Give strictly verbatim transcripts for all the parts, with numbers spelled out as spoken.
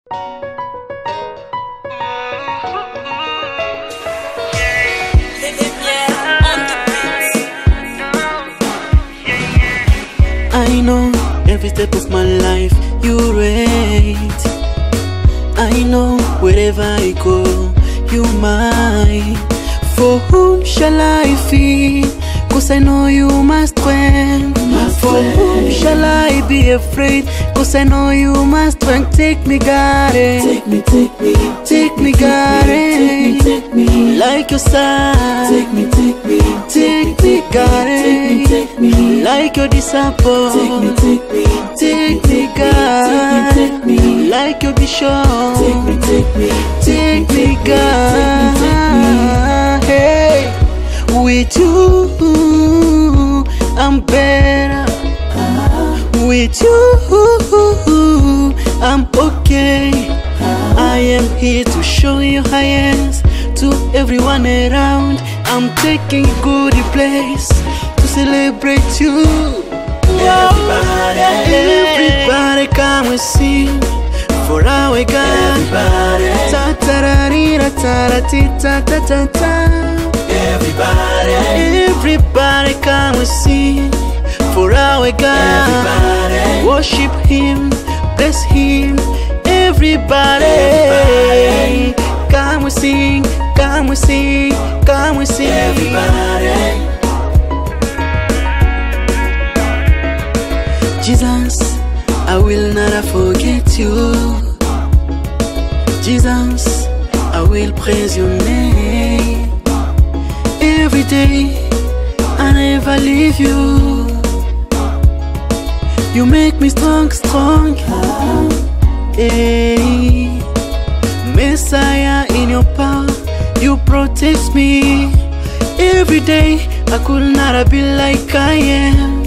I know every step of my life you rate. I know wherever I go you mine. For whom shall I fear? Cause I know you must win. For whom shall I be afraid? Cause I know you must win. Take me, got it. Take me, take me, Take me, got it. take me, Like your son. take me, take me, Take me, got it. take me, Like your disciple. take me, take me, Take me, God. take me, Like your bishop. take me, take me, Take me, God. Hey, with you I'm better. With you I'm okay. I am here to show you highest to everyone around. I'm taking a good place to celebrate you. Everybody, Everybody come and sing for our God. everybody, Ta ta ra ri ra ta ra ti ta ta ta ta. everybody, Everybody come and sing for our God. everybody, Worship Him, bless Him. Everybody, Everybody. come and sing, come and sing, come and sing. everybody. Jesus, I will not forget you. Jesus, I will praise your name. Every day, I never leave you. You make me strong, strong. Hey, Messiah, in your power, you protect me. Every day, I could not be like I am.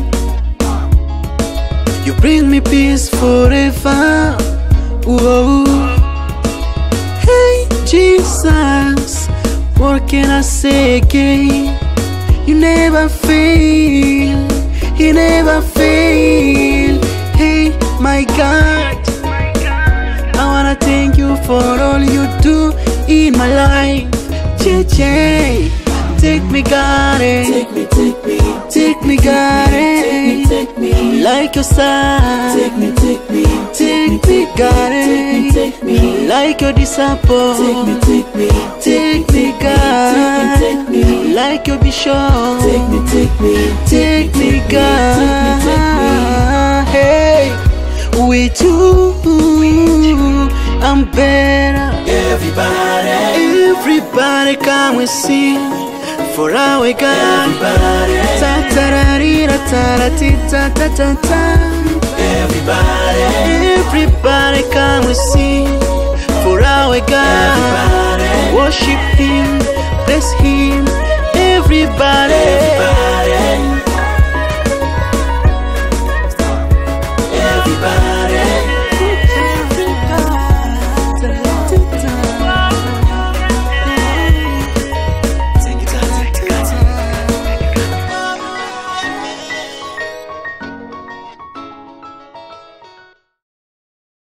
You bring me peace forever. Whoa. Hey, Jesus, what can I say again? You never fail, you never fail. Hey, my God, I wanna thank you for all you do in my life. J J, take me, got it. Take me, take me, Take me, got it. take me, Like your son. take me, take me, Take me, got it. take me, Like your disciple. take me, take me, Take me, God. take me, Like your bishop. take me, take me, Take me, God. Hey, with you I'm better. everybody, Everybody come and sing for our God. everybody, Ta ta ra ri ra ta ra ti ta ta ta ta. everybody, Everybody come and sing for our God. everybody. Worship Him, bless Him. Everybody.